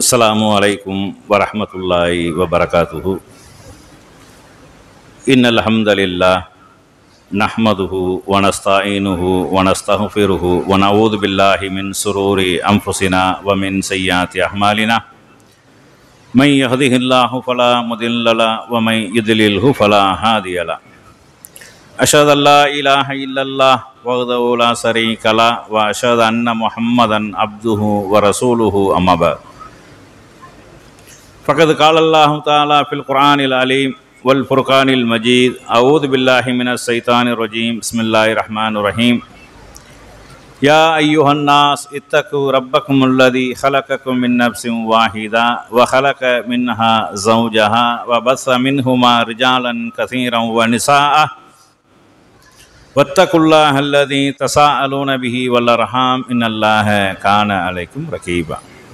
अस्सलामु अलैकुम वरहमतुल्लाहि वबरकातुहु। इन्नल हम्दलिल्लाह नहमदुहु व नस्तईनुहु व नस्तगफिरुहु व नऊज़ु बिल्लाहि मिन शुरूरि अनफुसिना व मिन सय्यिआति अअमालिना। मन यहदिहिल्लाहु फला मुदिल्ल लहु व मन युद्लिल्हु फला हादिय लहु। अशहदु अल्ला इलाहा इल्लल्लाह वहदहु ला शरीका लहु व अशहदु अन्ना मुहम्मदन अब्दुहु व रसूलुहु अम्मा बअद। फ़क़द क़ालल्लाहु तआला फ़िल क़ुरआनिल अलीम वल फ़ुरक़ानिल मजीद। अऊज़ु बिल्लाहि मिनश शैतानिर रजीम। बिस्मिल्लाहिर रहमानिर रहीम। या अय्युहन्नास इत्तक़ू रब्बकुमुल्लज़ी ख़लक़कुम मिन नफ़्सिन वाहिदा व ख़लक़ मिन्हा ज़ौजहा व बस्स मिन्हुमा रिजालन कसीरन व निसाअ वत्तक़ुल्लाहल्लज़ी तसाअलून बिही वल अर्हाम इन्नल्लाह कान अलैकुम रक़ीबा।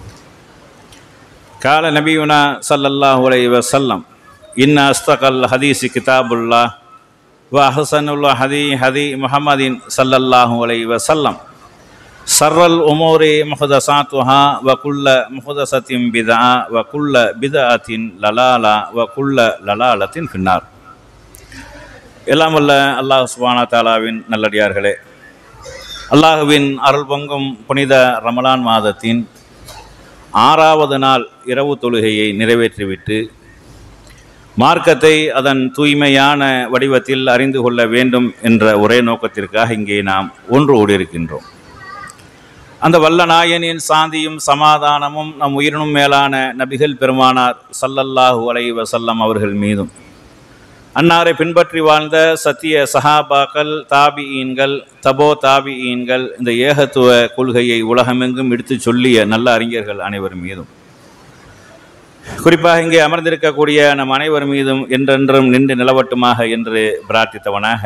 काल नबीना सल्लल्लाहु अलैहि वसल्लम इन्न अस्तक़ल हदीस किताबुल्लाह व अहसनुल हदी हदी मुहम्मदिन सल्लल्लाहु अलैहि वसल्लम सर्रल उमूरि मुहदसातुहा व कुल्ल मुहदसतिन बिदअ व कुल्ल बिदअतिन ललाला व कुल्ल ललालतिन फिन्नार। எல்லாம் வல்ல அல்லாஹ் சுப்ஹானஹு வ தஆலாவின் நல்லடியார்களே, அல்லாஹுவின் அருள் பொங்கும் புனித ரமலான் மாதத்தின் 6வது நாள் இரவு தொழுகையை நிறைவேற்றிவிட்டு மார்க்கத்தை அதன் தூய்மையான வடிவத்தில் அறிந்து கொள்ள வேண்டும் என்ற ஒரே நோக்கத்திற்காக இங்கே நாம் ஒன்று கூடியிருக்கின்றோம். அந்த வல்ல நாயனின் சாந்தியும் சமாதானமும் நம் உயிரினும் மேலான நபிகள் பெருமானார் ஸல்லல்லாஹு அலைஹி வஸல்லம் அவர்கள் மீதும், அன்னாரை பின்பற்றி வாழ்ந்த சத்திய சஹாபாக்கள், தாபிஈன்கள், தபோ தாபிஈன்கள், இந்த ஏகத்துவ கொள்கையை உலகமெங்கும் எடுத்து சொல்லிய நல்ல அறிஞர்கள் அனைவர் மீதும், குறிப்பாக இங்கே அமர்ந்திருக்கக்கூடிய நம் அனைவர் மீதும் என்றென்றும் நின்று நிலவட்டுமாக என்று பிரார்த்தித்தவனாக,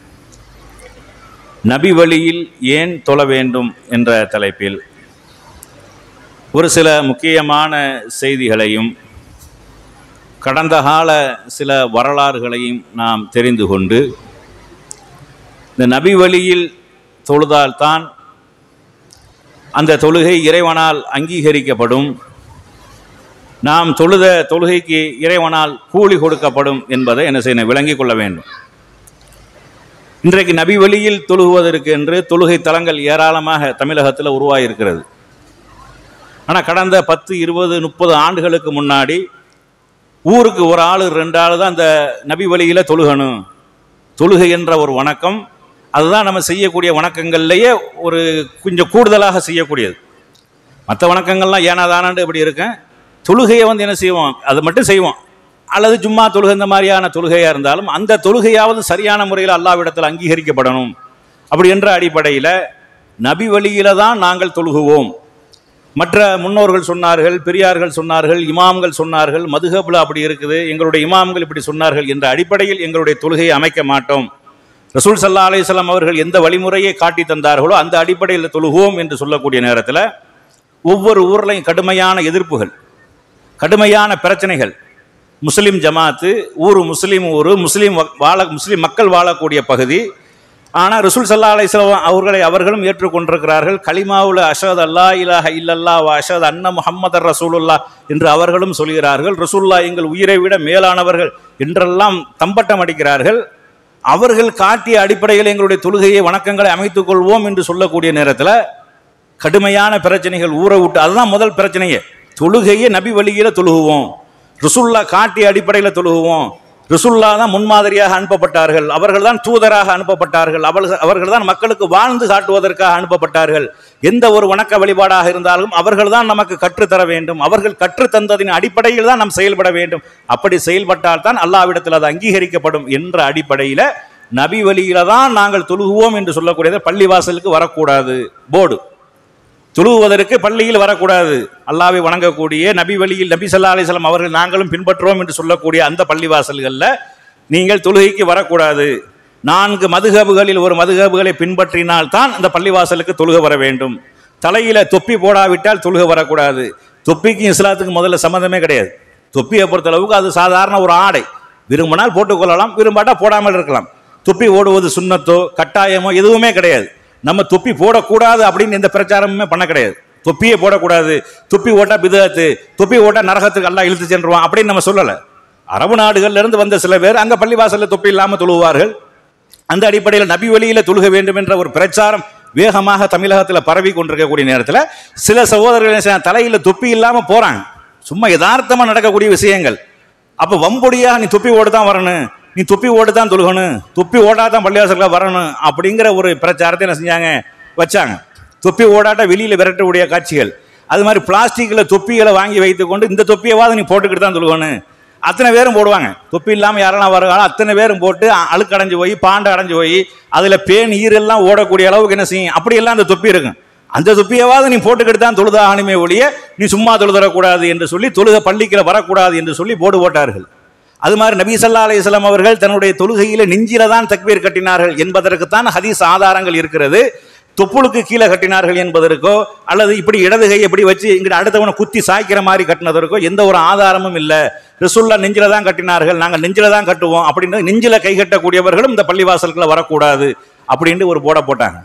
நபி வழியில் ஏன் தொழ வேண்டும் என்ற தலைப்பில் ஒரு சில முக்கியமான செய்திகளையும் கடந்த கால சில வரலாறுகளையும் நாம் தெரிந்து கொண்டு, இந்த நபி வழியில் தொழுதால்தான் அந்த தொழுகை இறைவனால் அங்கீகரிக்கப்படும், நாம் தொழுத தொழுகைக்கு இறைவனால் கூலி கொடுக்கப்படும் என்பதை என்ன செய்யணும், விளங்கிக் கொள்ள வேண்டும். இன்றைக்கு நபி வழியில் தொழுகுவதற்கு என்று தொழுகை தலங்கள் ஏராளமாக தமிழகத்தில் உருவாகியிருக்கிறது. ஆனால் கடந்த 10, 20, 30 ஆண்டுகளுக்கு முன்னாடி ஊருக்கு ஒரு ஆள் 2 ஆள் தான் அந்த நபி வழியில் தொழுகணும். தொழுகை என்ற ஒரு வணக்கம், அதுதான் நம்ம செய்யக்கூடிய வணக்கங்கள்லேயே ஒரு கொஞ்சம் கூடுதலாக செய்யக்கூடியது. மற்ற வணக்கங்கள்லாம் ஏனாதானாண்டு இப்படி இருக்கேன், தொழுகையை என்ன செய்வோம், அது மட்டும் செய்வோம். அல்லது சும்மா தொழுகை இந்த மாதிரியான தொழுகையாக இருந்தாலும் அந்த தொழுகையாவது சரியான முறையில் அல்லாஹ்விடத்தில் அங்கீகரிக்கப்படணும். அப்படி என்ற அடிப்படையில் நபி வழியில் தான் நாங்கள் தொழுகுவோம். மற்ற முன்னோர்கள் சொன்னார்கள், பெரியார்கள் சொன்னார்கள், இமாம்கள் சொன்னார்கள், மதுஹப்ல அப்படி இருக்குது, எங்களுடைய இமாம்கள் இப்படி சொன்னார்கள் என்ற அடிப்படையில் எங்களுடைய தொழுகையை அமைக்க மாட்டோம். ரசூல் ஸல்லல்லாஹு அலைஹி வஸல்லம் அவர்கள் எந்த வழிமுறையை காட்டி தந்தார்களோ அந்த அடிப்படையில் தொழுகுவோம் என்று சொல்லக்கூடிய நேரத்தில் ஒவ்வொரு ஊர்லையும் கடுமையான எதிர்ப்புகள், கடுமையான பிரச்சனைகள். முஸ்லீம் ஜமாத்து ஊர், முஸ்லீம் ஊர், முஸ்லீம் மக்கள் வாழக்கூடிய பகுதி. ஆனால் ரசூல் ஸல்லல்லாஹு அலைஹி வஸல்லம் அவர்களை அவர்களும் ஏற்றுக்கொண்டிருக்கிறார்கள். கலிமாவுல அஷஹது அல்லா இலாஹ இல்லல்லாஹ் வ அஷஹது அன்ன முஹம்மதர் ரசூலுல்லாஹ் என்று அவர்களும் சொல்கிறார்கள். ரசூலுல்லாஹ் எங்கள் உயிரை விட மேலானவர்கள் என்றெல்லாம் தம்பட்டம் அடிக்கிறார்கள். அவர்கள் காட்டிய அடிப்படையில் எங்களுடைய தொழுகையை வணக்கங்களை அமைத்துக் கொள்வோம் என்று சொல்லக்கூடிய நேரத்தில் கடுமையான பிரச்சனைகள் ஊரை விட்டு. அதுதான் முதல் பிரச்சனையே, தொழுகையை நபி வழியில் தொழுகுவோம், ரசூலுல்லாஹ் காட்டிய அடிப்படையில் தொழுகுவோம். ரசூலுல்லாஹ் தான் முன்மாதிரியாக அனுப்பப்பட்டார்கள், அவர்கள் தான் தூதராக அனுப்பப்பட்டார்கள், அவர்கள் தான் மக்களுக்கு வாழ்ந்து காட்டுவதற்காக அனுப்பப்பட்டார்கள். எந்த ஒரு வணக்க வழிபாடாக இருந்தாலும் அவர்கள் தான் நமக்கு கற்றுத்தர வேண்டும், அவர்கள் கற்றுத்தந்ததின் அடிப்படையில் தான் நாம் செயல்பட வேண்டும். அப்படி செயல்பட்டால் தான் அல்லாஹ்விடத்தில் அது அங்கீகரிக்கப்படும் என்ற அடிப்படையில் நபி வழியில தான் நாங்கள் தொழுகுவோம் என்று சொல்லக்கூடியது. பள்ளிவாசலுக்கு வரக்கூடாது போர்டு, தொழுவதற்கு பள்ளியில் வரக்கூடாது, அல்லாஹ்வை வணங்கக்கூடிய நபி வழியில் நபி ஸல்லல்லாஹு அலைஹி வஸல்லம் அவர்கள் நாங்களும் பின்பற்றுவோம் என்று சொல்லக்கூடிய அந்த பள்ளிவாசல்களில் நீங்கள் தொழுகைக்கு வரக்கூடாது. 4 மதுஹபுகளில் ஒரு மதுஹபுகளை பின்பற்றினால் தான் அந்த பள்ளிவாசலுக்கு தொழுகை வர வேண்டும். தலையில் தொப்பி போடாவிட்டால் தொழுகை வரக்கூடாது. தொப்பிக்கும் இஸ்லாத்துக்கு முதல்ல சம்மந்தமே கிடையாது. தொப்பியை பொறுத்தளவுக்கு அது சாதாரண ஒரு ஆடை, விரும்பினால் போட்டுக்கொள்ளலாம், விரும்பாட்டா போடாமல் இருக்கலாம். தொப்பி ஓடுவது சுன்னத்தோ கட்டாயமோ எதுவுமே கிடையாது. நம்ம தொப்பி போடக்கூடாது அப்படின்னு எந்த பிரச்சாரமுமே பண்ண கிடையாது. தொப்பியே போடக்கூடாது, தொப்பி ஓட்டா பிதஅத்து, தொப்பி ஓட்டா நரகத்துக்கு அல்லாஹ் இழுத்து சென்றுவான் அப்படின்னு நம்ம சொல்லலை. அரபு நாடுகள்ல இருந்து வந்த சில பேர் அங்க பள்ளிவாசல்ல தொப்பி இல்லாமல் தொழுவார்கள். அந்த அடிப்படையில் நபி வழியில தொழுக வேண்டும் என்ற ஒரு பிரச்சாரம் வேகமாக தமிழகத்தில் பரவி கொண்டிருக்கக்கூடிய நேரத்தில் சில சகோதரர்கள் தலையில தொப்பி இல்லாமல் போறாங்க. சும்மா யதார்த்தமா நடக்கக்கூடிய விஷயங்கள். அப்ப வம்பொடியா நீ தொப்பி ஓடு தான் வரணும், நீ தொப்பி ஓடு தான் தொழுகணும், தொப்பி ஓடாதான் பள்ளிவாசல்ல வரணும் அப்படிங்கிற ஒரு பிரச்சாரத்தை என்ன செஞ்சாங்க, வச்சாங்க. தொப்பி ஓடாட்ட வெளியில விரட்டக்கூடிய காட்சிகள். அது மாதிரி பிளாஸ்டிக்ல தொப்பிகளை வாங்கி வைத்துக்கொண்டு இந்த தொப்பியவாது நீ போட்டுக்கிட்டு தான் தொழுகணும், அத்தனை பேரும் போடுவாங்க. தொப்பி இல்லாமல் யாரெல்லாம் வருவாங்க அத்தனை பேரும் போட்டு அழுக்கு அடைஞ்சு போய் பாண்டை அடைஞ்சு போய் அதில் பேன் ஈரெல்லாம் ஓடக்கூடிய அளவுக்கு என்ன செய்யும், அப்படியெல்லாம் அந்த தொப்பி இருக்கும். அந்த தொப்பியவாது நீ போட்டுக்கிட்டு தான் தொழுதாகணுமே ஒழிய நீ சும்மா தொழுதரக்கூடாது என்று சொல்லி, தொழுக பள்ளிக்கில் வரக்கூடாது என்று சொல்லி போர்டு போட்டார்கள். அது மாதிரி நபி ஸல்லல்லாஹு அலைஹி வஸல்லம் அவர்கள் தன்னுடைய தொழுகையில நெஞ்சில தான் தக்பீர் கட்டினார்கள் என்பதற்குத்தான் ஹதீஸ் ஆதாரங்கள் இருக்கிறது. தொப்புளுக்கு கீழே கட்டினார்கள் என்பதற்கோ அல்லது இப்படி இடதுகை எப்படி வச்சு இங்கிட்ட அடுத்தவனை குத்தி சாய்க்கிற மாதிரி கட்டினதற்கோ எந்த ஒரு ஆதாரமும் இல்லை. ரசூலுல்லாஹ் நெஞ்சில தான் கட்டினார்கள், நாங்கள் நெஞ்சில தான் கட்டுவோம் அப்படின்னு நெஞ்சில கை கட்டக்கூடியவர்களும் இந்த பள்ளிவாசல்களை வரக்கூடாது அப்படின்னு ஒரு போர்டை போட்டாங்க.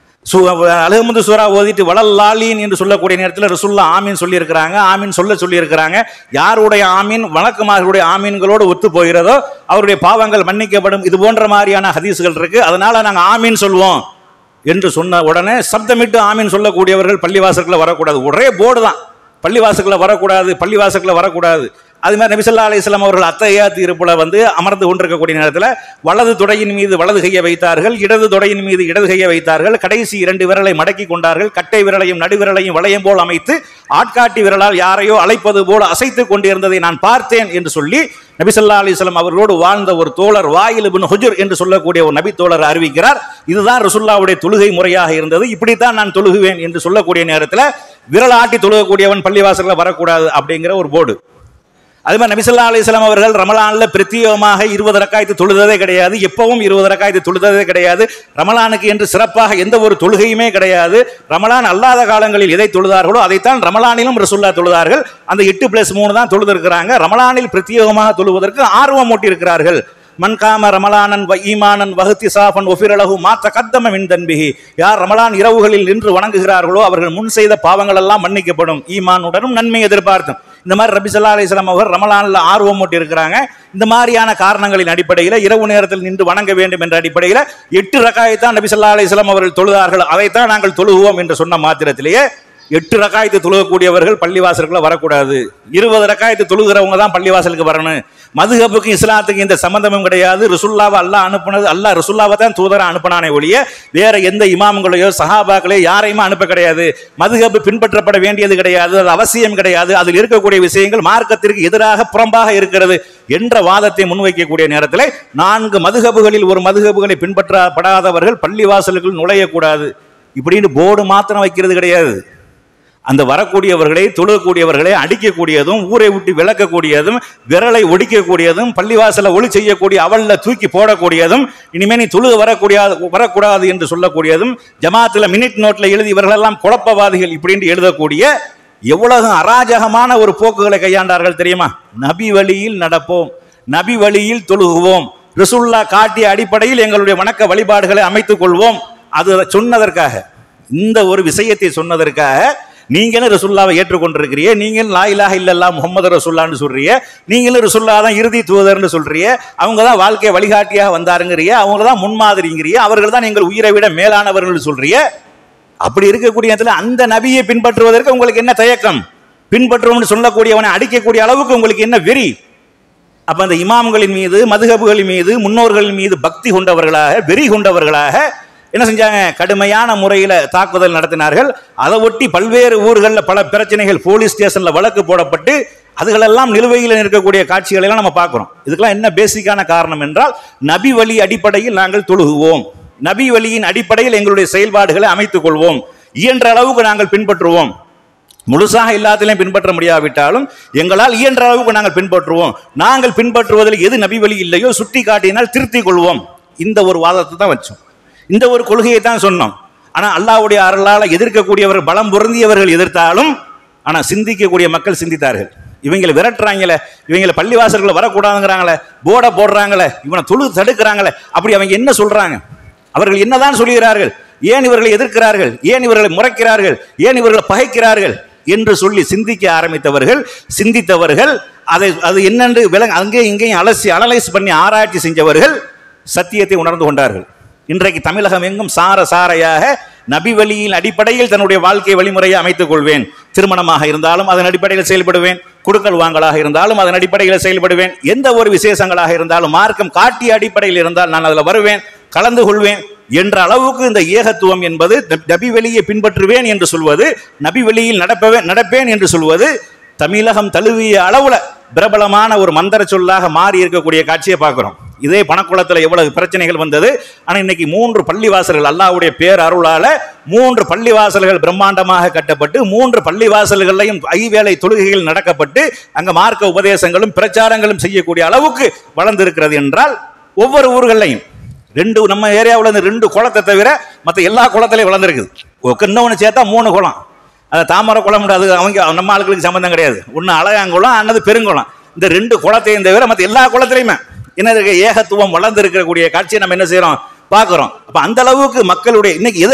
அல்ஹம்து சூரா ஓதிட்டு வலல்லாலீன் என்று சொல்லக்கூடிய நேரத்தில் ரசூலுல்லாஹ் ஆமீன் சொல்லியிருக்கிறாங்க. ஆமீன் சொல்லியிருக்கிறாங்க. யாருடைய ஆமீன் வணக்கமார்களுடைய ஆமீன்களோடு ஒத்து போகிறதோ அவருடைய பாவங்கள் மன்னிக்கப்படும். இது போன்ற மாதிரியான ஹதீஸ்கள் இருக்கு. அதனால நாங்கள் ஆமீன் சொல்வோம் என்று சொன்ன உடனே சப்தமிட்டு ஆமீன் சொல்லக்கூடியவர்கள் பள்ளிவாசல்களை வரக்கூடாது. ஒரே போர்டு தான், பள்ளிவாசல்களை வரக்கூடாது, பள்ளிவாசல்களை வரக்கூடாது. அது மாதிரி நபி ஸல்லல்லாஹு அலைஹி வஸல்லம் அவர்கள் அத்தஹியாத் இருப்புல அமர்ந்து கொண்டிருக்கக்கூடிய நேரத்தில் வலது தொடையின் மீது வலது கையை வைத்தார்கள், இடது தொடையின் மீது இடது கையை வைத்தார்கள். கடைசி 2 விரலை மடக்கி கொண்டார்கள். கட்டை விரலையும் நடுவிரலையும் வளையம் போல் அமைத்து ஆட்காட்டி விரலால் யாரையோ அழைப்பது போல அசைத்து கொண்டிருந்ததை நான் பார்த்தேன் என்று சொல்லி நபி ஸல்லல்லாஹு அலைஹி வஸல்லம் அவர்களோடு வாழ்ந்த ஒரு தோழர் வாயில் இப்னு ஹுஜர் என்று சொல்லக்கூடிய ஒரு நபி தோழர் அறிவிக்கிறார். இதுதான் ரசூலுல்லாஹ்வுடைய தொழுகை முறையாக இருந்தது, இப்படித்தான் நான் தொழுகுவேன் என்று சொல்லக்கூடிய நேரத்தில் விரல் ஆட்டி தொழுகக்கூடியவன் பள்ளிவாசல்ல வரக்கூடாது அப்படிங்கிற ஒரு போர்டு. அது மாதிரி நபி ஸல்லல்லாஹு அலைஹி வஸல்லம் அவர்கள் ரமலான்ல பிரத்யேகமாக 20 ரக்காயத்து தொழுததே கிடையாது. எப்பவும் 20 ரக்காயத்து தொழுததே கிடையாது. ரமலானுக்கு என்று சிறப்பாக எந்த ஒரு தொழுகையுமே கிடையாது. ரமலான் அல்லாத காலங்களில் எதை தொழுதார்களோ அதைத்தான் ரமலானிலும் ரசூலுல்லாஹ் தொழுதார்கள். அந்த 8+3 தான் தொழுதிருக்கிறாங்க. ரமலானில் பிரத்யேகமாக தொழுவதற்கு ஆர்வம் ஊட்டி இருக்கிறார்கள். மன் காம ரமலானன் வ ஈமானன் வஹ்திசாஃபன் வஃபிரலஹு மா தகத்தம மின் தன்பிஹி. யார் ரமலான் இரவுகளில் நின்று வணங்குகிறார்களோ அவர்கள் முன் செய்த பாவங்கள் எல்லாம் மன்னிக்கப்படும், ஈமானுடனும் நன்மை எதிர்பார்த்தும். இந்த மாதிரி நபி ஸல்லல்லாஹு அலைஹி வஸல்லம் அவர்கள் ரமலான்ல ஆர்வம் ஊட்டி இருக்கிறாங்க. இந்த மாதிரியான காரணங்களின் அடிப்படையில் இரவு நேரத்தில் நின்று வணங்க வேண்டும் என்ற அடிப்படையில் 8 ரக்காயத்தான் நபி ஸல்லல்லாஹு அலைஹி வஸல்லம் அவர்கள் தொழுதார்கள். அதைத்தான் நாங்கள் தொழுகுவோம் என்று சொன்ன மாத்திரத்திலேயே 8 ரக்காயத்து தொழுகக்கூடியவர்கள் பள்ளிவாசலுக்குள்ள வரக்கூடாது. 20 ரக்காயத்து தொழுகிறவங்க தான் பள்ளிவாசலுக்கு வரணும். மதுஹபுக்கும் இஸ்லாத்துக்கும் இந்த சம்பந்தமும் கிடையாது. ரசூலுல்லாஹ்வை அல்லாஹ் அனுப்புனது, அல்லாஹ் ரசூலுல்லாஹ்வை தான் தூதரா அனுப்பினானே ஒழிய வேற எந்த இமாம்களையோ சஹாபாக்களையோ யாரையுமே அனுப்ப கிடையாது. மதுஹப் பின்பற்றப்பட வேண்டியது கிடையாது, அது அவசியம் கிடையாது. அதில் இருக்கக்கூடிய விஷயங்கள் மார்க்கத்திற்கு எதிராக புறம்பாக இருக்கிறது என்ற வாதத்தை முன்வைக்கக்கூடிய நேரத்தில் 4 மதுஹபுகளில் ஒரு மதுஹபுகளை பின்பற்றப்படாதவர்கள் பள்ளிவாசலுக்குள் நுழையக்கூடாது இப்படின்னு போர்டு மாத்திரம் வைக்கிறது கிடையாது. அந்த வரக்கூடியவர்களை தொழுகக்கூடியவர்களை அடிக்கக்கூடியதும் ஊரை விட்டு விளக்கக்கூடியதும் விரலை ஒடிக்கக்கூடியதும் பள்ளிவாசல ஒளி செய்யக்கூடிய அவல்ல தூக்கி போடக்கூடியதும் இனிமே நீ தொழுக வரக்கூடாது என்று சொல்லக்கூடியதும் ஜமாத்துல மினிட் நோட்ல எழுதி இவர்களெல்லாம் குழப்பவாதிகள் இப்படின்னு எழுதக்கூடிய எவ்வளவு அராஜகமான ஒரு போக்குகளை கையாண்டார்கள் தெரியுமா? நபி வழியில் நடப்போம், நபி வழியில் தொழுகுவோம், ரசூலுல்லாஹ் காட்டிய அடிப்படையில் எங்களுடைய வணக்க வழிபாடுகளை அமைத்துக் கொள்வோம். அது சொன்னதற்காக, இந்த ஒரு விஷயத்தை சொன்னதற்காக நீங்களும் ரசூலுல்லாஹ்வை ஏற்றுக்கொண்டிருக்கிறீங்க, நீங்கள் லா இலாஹ இல்லல்லாஹ் முஹம்மது ரசூலுல்லாஹ்னு சொல்றீங்க, நீங்களும் ரசூலுல்லாஹ் தான் இறுதி தூதர்னு சொல்றீங்க, அவங்க தான் வாழ்க்கை வழிகாட்டியாக வந்தாருங்கிறீங்க, அவங்க தான் முன்மாதிரிங்கிறீங்க, அவர்கள் தான் எங்கள் உயிரை விட மேலானவர்கள் சொல்றீங்க. அப்படி இருக்கக்கூடிய இடத்துல அந்த நபியை பின்பற்றுவதற்கு உங்களுக்கு என்ன தயக்கம்? பின்பற்றுவோம்னு சொல்லக்கூடியவனை அடிக்கக்கூடிய அளவுக்கு உங்களுக்கு என்ன வெறி? அப்ப அந்த இமாம்களின் மீது மதுஹபுகளின் மீது முன்னோர்களின் மீது பக்தி கொண்டவர்களாக வெறி கொண்டவர்களாக என்ன செஞ்சாங்க? கடுமையான முறையில் தாக்குதல் நடத்தினார்கள். அதை ஒட்டி பல்வேறு ஊர்களில் பல பிரச்சனைகள், போலீஸ் ஸ்டேஷன்ல வழக்கு போடப்பட்டு அதுகளெல்லாம் நிலுவையில் இருக்கக்கூடிய காட்சிகளை எல்லாம் நம்ம பார்க்கிறோம். இதுக்கெல்லாம் என்ன பேசிக்கான காரணம் என்றால் நபி வழி அடிப்படையில் நாங்கள் தொழுகுவோம், நபி வழியின் அடிப்படையில் எங்களுடைய செயல்பாடுகளை அமைத்துக் கொள்வோம், இயன்ற அளவுக்கு நாங்கள் பின்பற்றுவோம். முழுசாக எல்லாத்திலையும் பின்பற்ற முடியாவிட்டாலும் எங்களால் இயன்ற அளவுக்கு நாங்கள் பின்பற்றுவோம். நாங்கள் பின்பற்றுவதில் எது நபி வழி இல்லையோ சுட்டி காட்டினால் திருத்திக் கொள்வோம். இந்த ஒரு வாதத்தை தான் வச்சோம், இந்த ஒரு கொள்கையை தான் சொன்னோம். ஆனால் அல்லாஹ்வுடைய அருளால் எதிர்க்கக்கூடியவர்கள் பலம் பொருந்தியவர்கள் எதிர்த்தாலும் ஆனால் சிந்திக்கக்கூடிய மக்கள் சிந்தித்தார்கள். இவங்களை விரட்டுறாங்களே, இவங்களை பள்ளிவாசல்களை வரக்கூடாதுங்கிறாங்களே, போர்டை போடுறாங்களே, இவனை தொழு தடுக்கிறாங்களே, அப்படி அவங்க என்ன சொல்றாங்க? அவர்கள் என்னதான் சொல்கிறார்கள்? ஏன் இவர்களை எதிர்க்கிறார்கள், ஏன் இவர்களை முறைக்கிறார்கள், ஏன் இவர்களை பகைக்கிறார்கள் என்று சொல்லி சிந்திக்க ஆரம்பித்தவர்கள், சிந்தித்தவர்கள், அது என்னென்று அங்கேயும் இங்கேயும் அனலைஸ் பண்ணி ஆராய்ச்சி செஞ்சவர்கள் சத்தியத்தை உணர்ந்து கொண்டார்கள். இன்றைக்கு தமிழகம் எங்கும் சாரையாக நபி வழியின் அடிப்படையில் தன்னுடைய வாழ்க்கை வழிமுறையை அமைத்துக் கொள்வேன். திருமணமாக இருந்தாலும் அதன் அடிப்படையில் செயல்படுவேன், கொடுக்கல் வாங்கலாக இருந்தாலும் அதன் அடிப்படையில் செயல்படுவேன், எந்த ஒரு விசேஷங்களாக இருந்தாலும் மார்க்கம் காட்டிய அடிப்படையில் இருந்தால் நான் அதில் வருவேன், கலந்து கொள்வேன் என்ற அளவுக்கு இந்த ஏகத்துவம் என்பது, நபி வழியை பின்பற்றுவேன் என்று சொல்வது, நபி வழியில் நடப்பேன் என்று சொல்வது தமிழகம் தழுவிய அளவுல பிரபலமான ஒரு மந்திர சொல்லாக மாறி இருக்கக்கூடிய காட்சியை பார்க்கிறோம். இதே பணக்குளத்தில் எவ்வளவு பிரச்சனைகள் வந்தது. ஆனால் இன்னைக்கு 3 பள்ளிவாசல்கள் அல்லாஹ்வுடைய பேர் அருளால 3 பள்ளிவாசல்கள் பிரம்மாண்டமாக கட்டப்பட்டு 3 பள்ளிவாசல்களையும் ஐவேளை தொழுகைகள் நடக்கப்பட்டு அங்க மார்க்க உபதேசங்களும் பிரச்சாரங்களும் செய்யக்கூடிய அளவுக்கு வளர்ந்திருக்கிறது என்றால், ஒவ்வொரு ஊர்களையும் நம்ம ஏரியாவில் 2 குளத்தை தவிர மற்ற எல்லா குளத்திலையும் வளர்ந்துருக்குது. இன்னொன்று சேர்த்தா 3 குளம். அது தாமரை குளம், அது அவங்க நம்ம ஆளுகளுக்கு சம்பந்தம் கிடையாது. ஒன்று அழகாங்குளம், அன்னது பெருங்குளம். இந்த 2 குளத்தையும் தவிர மற்ற எல்லா குளத்திலையுமே என்ன இருக்கு, ஏகத்துவம் வளர்ந்து இருக்கக்கூடிய காட்சியை நம்ம என்ன செய்யறோம், பார்க்கிறோம். அப்ப அந்த அளவுக்கு மக்களுடைய இன்னைக்கு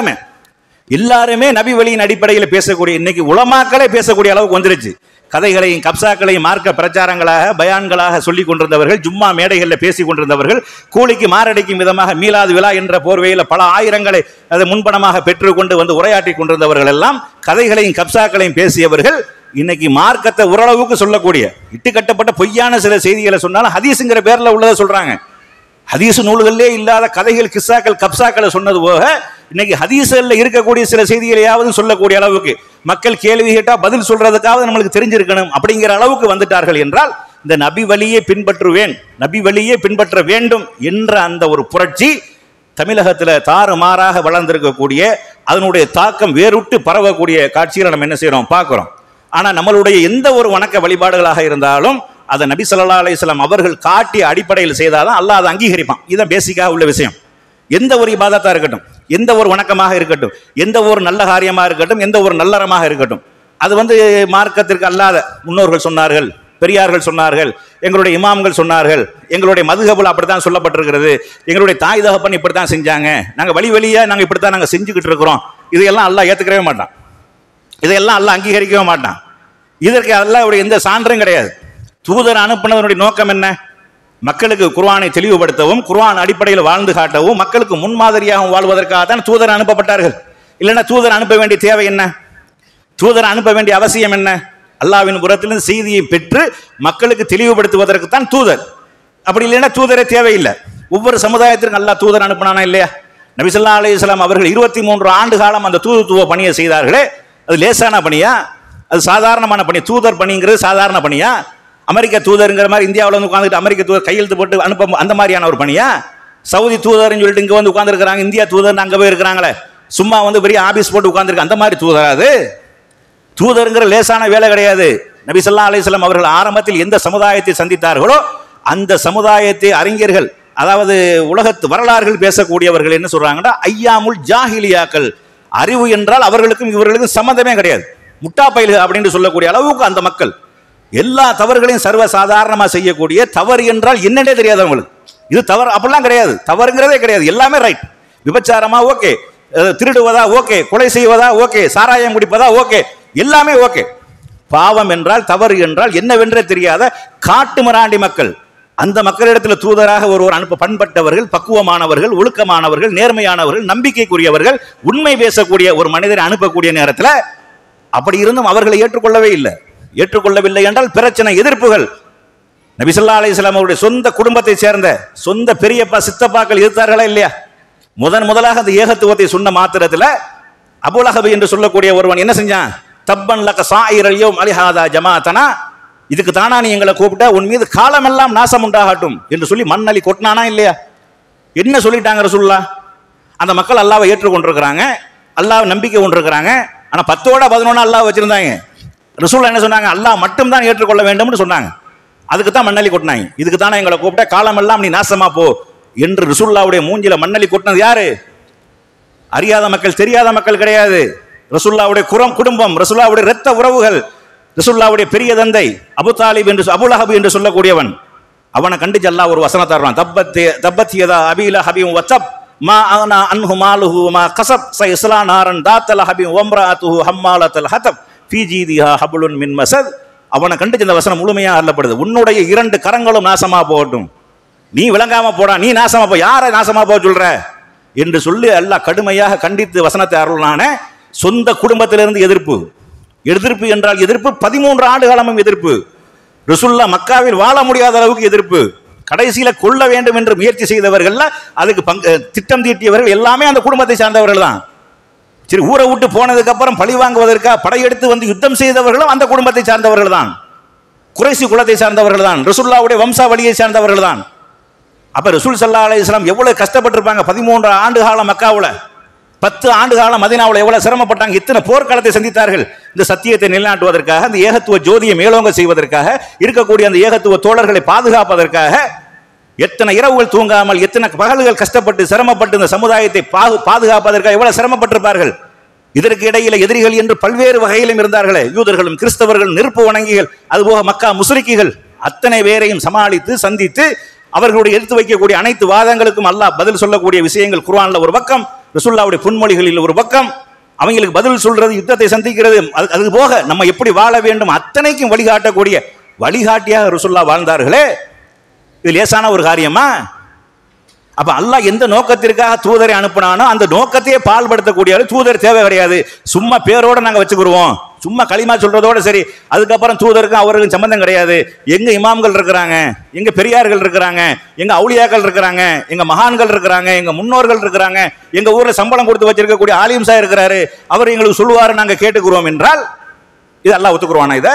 எல்லாருமே நபி வழியின் அடிப்படையில் பேசக்கூடிய, இன்னைக்கு உலமாக்களே பேசக்கூடிய அளவுக்கு வந்துருச்சு. கதைகளையும் கப்சாக்களையும் மார்க்க பிரச்சாரங்களாக பயான்களாக சொல்லிக் கொண்டிருந்தவர்கள், ஜும்மா மேடைகளில் பேசிக் கொண்டிருந்தவர்கள், கூலிக்கு மாரடிக்கும் விதமாக மீலாது விழா என்ற போர்வையில் பல ஆயிரங்களை அதை முன்பணமாக பெற்றுக்கொண்டு வந்து உரையாற்றி கொண்டிருந்தவர்கள் எல்லாம் கதைகளையும் கப்சாக்களையும் பேசியவர்கள் இன்னைக்கு மார்க்கத்தை ஓரளவுக்கு சொல்லக்கூடிய, இட்டு கட்டப்பட்ட பொய்யான சில செய்திகளை சொன்னாலும் ஹதீஸுங்கிற பேர்ல உள்ளதை சொல்றாங்க. ஹதீஸ் நூல்களிலே இல்லாத கதைகள் கிஸ்ஸாக்கள் கப்சாக்களை சொன்னது போக இன்னைக்கு ஹதீஸ்ல இருக்கக்கூடிய சில செய்திகளையாவது சொல்லக்கூடிய அளவுக்கு, மக்கள் கேள்வி கேட்டா பதில் சொல்றதுக்காவது நம்மளுக்கு தெரிஞ்சிருக்கணும் அப்படிங்கிற அளவுக்கு வந்துட்டார்கள் என்றால், இந்த நபி வழியை பின்பற்றுவேன், நபி வழியை பின்பற்ற வேண்டும் என்ற அந்த ஒரு புரட்சி தமிழகத்தில் தாறுமாறாக வளர்ந்திருக்கக்கூடிய, அதனுடைய தாக்கம் வேறுட்டு பரவக்கூடிய காட்சிகளை நம்ம என்ன செய்யறோம், பார்க்கிறோம். ஆனால் நம்மளுடைய எந்த ஒரு வணக்க வழிபாடுகளாக இருந்தாலும் அதை நபி ஸல்லல்லாஹு அலைஹி வஸல்லம் அவர்கள் காட்டிய அடிப்படையில் செய்தாதான் அல்லாஹ் அதை அங்கீகரிப்பான். இதுதான் பேசிக்காக உள்ள விஷயம். எந்த ஒரு இபாதத்தா இருக்கட்டும், எந்த ஒரு வணக்கமாக இருக்கட்டும், எந்த ஒரு நல்ல காரியமாக இருக்கட்டும், எந்த ஒரு நல்லறமாக இருக்கட்டும், அது மார்க்கத்திற்கு அல்லாத முன்னோர்கள் சொன்னார்கள், பெரியார்கள் சொன்னார்கள், எங்களுடைய இமாம்கள் சொன்னார்கள், எங்களுடைய மதுஹபுல் அப்படித்தான் சொல்லப்பட்டிருக்கிறது, எங்களுடைய தாய் தகப்பன் இப்படித்தான் செஞ்சாங்க, நாங்கள் வழியா நாங்கள் இப்படித்தான் நாங்கள் செஞ்சுக்கிட்டு இருக்கிறோம், இதையெல்லாம் அல்லாஹ் ஏற்றுக்கவே மாட்டான், இதையெல்லாம் அல்லாஹ் அங்கீகரிக்கவே மாட்டான். இதற்கு அல்லாஹ்வுடைய எந்த சான்றும் கிடையாது. தூதர் அனுப்பினதனுடைய நோக்கம் என்ன? மக்களுக்கு குர்ஆனை தெளிவுபடுத்தவும், குர்ஆன் அடிப்படையில் வாழ்ந்து காட்டவும், மக்களுக்கு முன்மாதிரியாகவும் வாழ்வதற்காக தான் தூதர் அனுப்பப்பட்டார்கள். இல்லைன்னா தூதர் அனுப்ப வேண்டிய தேவை என்ன? தூதர் அனுப்ப வேண்டிய அவசியம் என்ன? அல்லாஹ்வின் புறத்திலிருந்து செய்தியை பெற்று மக்களுக்கு தெளிவுபடுத்துவதற்கு தான் தூதர். அப்படி இல்லைன்னா தூதரே தேவையில்லை. ஒவ்வொரு சமுதாயத்திற்கும் அல்லாஹ் தூதர் அனுப்பினானா இல்லையா? நபி ஸல்லல்லாஹு அலைஹி வஸல்லம் அவர்கள் 23 ஆண்டு காலம் அந்த தூதுத்துவ பணியை செய்தார்களே, அது லேசான பணியா? அது சாதாரணமான பணி? தூதர் பணிங்கிறது சாதாரண பணியா? அமெரிக்க தூதருங்கிற மாதிரி இந்தியாவில் உட்காந்துட்டு அமெரிக்க தூதர் கையெழுத்து போட்டு அனுப்ப அந்த மாதிரியான ஒரு பணியா? சவுதி தூதர்னு சொல்லிட்டு இங்கே உட்காந்துருக்கிறாங்க, இந்தியா தூதர் அங்கே போய் இருக்கிறாங்களே, சும்மா பெரிய ஆபீஸ் போட்டு உட்காந்துருக்கு, அந்த மாதிரி தூதரா? அது தூதருங்கிற லேசான வேலை கிடையாது. நபி ஸல்லல்லாஹு அலைஹி வஸல்லம் அவர்கள் ஆரம்பத்தில் எந்த சமுதாயத்தை சந்தித்தார்களோ அந்த சமுதாயத்தை அறிஞர்கள், அதாவது உலகத்து வரலாறுகள் பேசக்கூடியவர்கள் என்ன சொல்றாங்கன்னா, ஐயாமுல் ஜாஹிலியாக்கள், அறிவு என்றால் அவர்களுக்கும் இவர்களுக்கும் சம்மந்தமே கிடையாது, முட்டா பயில்கள் அப்படின்னு சொல்லக்கூடிய அளவுக்கு அந்த மக்கள் எல்லா தவறுகளையும் சர்வ சாதாரணமா செய்யக்கூடிய, தவறு என்றால் என்னன்னே தெரியாது அவங்களுக்கு. இது தவறு அப்படிலாம் கிடையாது, தவறுங்கிறதே கிடையாது, எல்லாமே ரைட். விபச்சாரமா ஓகே, திருடுவதா ஓகே, கொலை செய்வதா ஓகே, சாராயம் குடிப்பதா ஓகே, எல்லாமே ஓகே. பாவம் என்றால், தவறு என்றால் என்னவென்றே தெரியாத காட்டு மிராண்டி மக்கள், அந்த மக்களிடத்தில் தூதராக ஒருவர் அனுப்ப பண்பட்டவர்கள், பக்குவமானவர்கள், ஒழுக்கமானவர்கள், நேர்மையானவர்கள், நம்பிக்கைக்குரியவர்கள், உண்மை பேசக்கூடிய ஒரு மனிதரை அனுப்பக்கூடிய நேரத்தில் அப்படி இருந்தும் அவர்களை ஏற்றுக்கொள்ளவில்லை என்றால் பிரச்சனை, எதிர்ப்புகள். நபி ஸல்லல்லாஹு அலைஹி வஸல்லம் அவருடைய சொந்த குடும்பத்தை சேர்ந்த சொந்த பெரியப்பா சித்தப்பாக்கள் எதிர்த்தார்களா இல்லையா? முதலாக அந்த ஏகத்துவத்தை சொன்ன மாத்திரத்தில் அபூ லஹப் என்று சொல்லக்கூடிய ஒருவன் என்ன செஞ்சான்? தப்பன் லக சாயிரல் யௌம் அலிஹாதா ஜமாஅத்தனா, இதுக்கு தானா நீ எங்களை கூப்பிட்ட, உன் மீது காலமெல்லாம் நாசம் உண்டாகட்டும் என்று சொல்லி மண்ணலி கொட்டினானா இல்லையா? என்ன சொல்லிட்டாங்க ரசூலுல்லாஹ்? அந்த மக்கள் அல்லாஹ்வை ஏற்றுக்கொண்டிருக்கிறாங்க, அல்லாஹ் நம்பிக்கை கொண்டிருக்கிறாங்க. ஆனால் 10ஓட 11 அல்லாஹ் வச்சிருந்தாங்க. ரசூலுல்லாஹ் என்ன சொன்னாங்க? அல்லாஹ் மட்டும் தான் ஏற்றுக்கொள்ள வேண்டும்னு சொன்னாங்க. அதுக்கு தான் மண்ணலி கொட்டினாங்க. இதுக்கு தானே எங்களை கூப்பிட்ட, காலமெல்லாம் நீ நாசமா போ என்று ரசூலுல்லாஹ்வுடைய மூஞ்சில மண்ணலி கொட்டினது யாரு? அறியாத மக்கள், தெரியாத மக்கள் கிடையாது. ரசூலுல்லாஹ்வுடைய குடும்பம், ரசூலுல்லாஹ்வுடைய இரத்த உறவுகள், ரசூலுல்லாஹ்வுடைய பெரிய தந்தை அபூ தாலிப் என்று அபூ லஹப் என்று சொல்லக்கூடியவன், அவனை கண்டிச்சு அல்லாஹ் ஒரு வசனத்தை தர்றான். தப்பத் யதா அபீ லஹபின் வதப், மா அனா அன்ஹு மாலுஹு மா கஸப் சயஸ்லா நாரன் தாத்தல் ஹபி வம்ராத்துஹு ஹம்மாலத்தல் ஹதப் ஃபீ ஜீதிஹா ஹப்லுன் மின் மஸத். அவனை கண்டிச்சு இந்த வசனம் முழுமையாக அருளப்படுது. உன்னுடைய 2 கரங்களும் நாசமா போகட்டும், நீ விளங்காம போடா, நீ நாசமா போ, யாரை நாசமா போக சொல்ற என்று சொல்லி அல்லாஹ் கடுமையாக கண்டித்து வசனத்தை அருளான. சொந்த குடும்பத்திலிருந்து எதிர்ப்பு என்றால் எதிர்ப்பு, 13 ஆண்டு காலமும் எதிர்ப்பு. ரசூலுல்லாஹ் மக்காவில் வாழ முடியாத அளவுக்கு எதிர்ப்பு. கடைசியில கொல்ல வேண்டும் என்று முயற்சி செய்தவர்கள், அதுக்கு திட்டம் தீட்டியவர்கள் எல்லாமே அந்த குடும்பத்தை சார்ந்தவர்கள் தான். சரி, ஊரை விட்டு போனதுக்கு அப்புறம் பழி வாங்குவதற்காக படையெடுத்து வந்து யுத்தம் செய்தவர்களும் அந்த குடும்பத்தை சார்ந்தவர்கள் தான், குறைசி குலத்தை சார்ந்தவர்கள் தான், ரசூலுல்லாஹ்வுடைய வம்சாவளியை சார்ந்தவர்கள் தான். அப்ப ரசூல் ஸல்லல்லாஹு அலைஹி வஸல்லம் எவ்வளவு கஷ்டப்பட்டிருப்பாங்க. 13 ஆண்டு காலம் மக்காவுல, 10 ஆண்டு காலம் மதீனாவுல எவ்வளவு சிரமப்பட்டாங்க, இத்தனை போர்க்களத்தை சந்தித்தார்கள். இந்த சத்தியத்தை நிலைநாட்டுவதற்காக, அந்த ஏகத்துவ ஜோதியை மேலோங்க செய்வதற்காக, இருக்கக்கூடிய அந்த ஏகத்துவ தோழர்களை பாதுகாப்பதற்காக எத்தனை இரவுகள் தூங்காமல், எத்தனை பகல்கள் கஷ்டப்பட்டு சிரமப்பட்டு இந்த சமுதாயத்தை பாதுகாப்பதற்காக எவ்வளவு சிரமப்பட்டிருப்பார்கள். இதற்கு இடையில எதிரிகள் என்று பல்வேறு வகையிலும் இருந்தார்களே, யூதர்களும் கிறிஸ்தவர்கள், நெருப்பு வணங்கிகள், அதுபோக மக்கா முஸ்ரிக்குகள், அத்தனை பேரையும் சமாளித்து சந்தித்து அவர்களுடைய எடுத்து வைக்கக்கூடிய அனைத்து வாதங்களுக்கும் அல்லாஹ் பதில் சொல்லக்கூடிய விஷயங்கள் குர்ஆன்ல ஒரு பக்கம், ரசூலுல்லாஹ்வுடைய புன்மொழிகளில் ஒரு பக்கம், அவங்களுக்கு பதில் சொல்றது, யுத்தத்தை சந்திக்கிறது, அது போக நம்ம எப்படி வாழ வேண்டும் அத்தனைக்கும் வழிகாட்டக்கூடிய வழிகாட்டியாக ரசூலுல்லாஹ் வாழ்ந்தார்களே. இது லேசான ஒரு காரியமா? அப்ப அல்லாஹ் எந்த நோக்கத்திற்காக தூதரை அனுப்பினானோ அந்த நோக்கத்தையே பால்படுத்தக்கூடிய தூதர் தேவை கிடையாது. சும்மா பேரோட நாங்க வச்சுக்கிடுவோம், சும்மா களிமா சொல்றதோட சரி, அதுக்கப்புறம் தூதருக்கும் அவருக்கும் சம்பந்தம் கிடையாது. எங்க இமாம்கள் இருக்கிறாங்க, எங்க பெரியார்கள் இருக்கிறாங்க, எங்க அவுலியாக்கள் இருக்கிறாங்க, எங்க மகான்கள் இருக்கிறாங்க, எங்க முன்னோர்கள் இருக்கிறாங்க, எங்க ஊர்ல சம்பளம் கொடுத்து வச்சிருக்கக்கூடிய ஆலிம் சார் இருக்கிறாரு, அவர் எங்களுக்கு சொல்லுவாரு, நாங்க கேட்டுக்கிறோம் என்றால் இது அல்லாஹ் ஒத்துக்குருவானா? இத